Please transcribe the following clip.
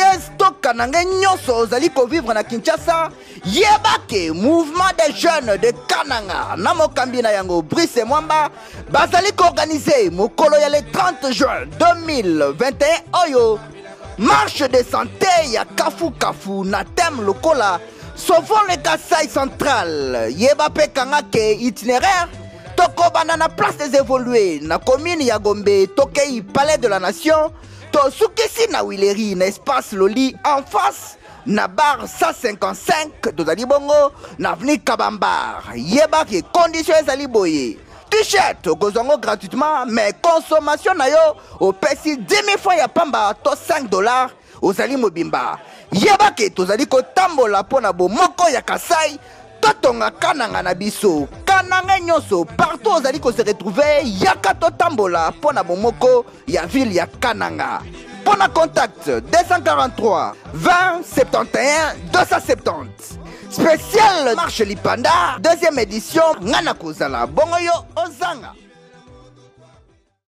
kanangais to kanangais nyonso ozali vivre na Kinshasa, yebake mouvement des jeunes de Kananga na mokambi na yango Brice Mwamba bazali organiser mokolo ya le 30 juin 2021 oyo marche de santé ya kafu kafu na thème lokola sauvons le Kasai central. Yeba pe kangake itinéraire toko banana place des évolués na commune ya Gombe tokei palais de la nation to sukisi na Wileri na espace Loli en face na bar 155 tozali bongo na avenue Kabambar. Yeba ke condition ezali boye t-shirt okozango gratuitement mais consommation na yo opesi 10 000 francs ya pamba to $5 ozali mobimba. Yeba ke tozali kotambola pona bomoko ya Kasai totonga kananga na biso kananga nyonso partout ozali ko se retrouver yaka totambola pona bomoko ya ville ya Kananga. Pona contact 243 20 71 270. Spécial marche Lipanda, deuxième édition ngana kozala bongo yo ozanga.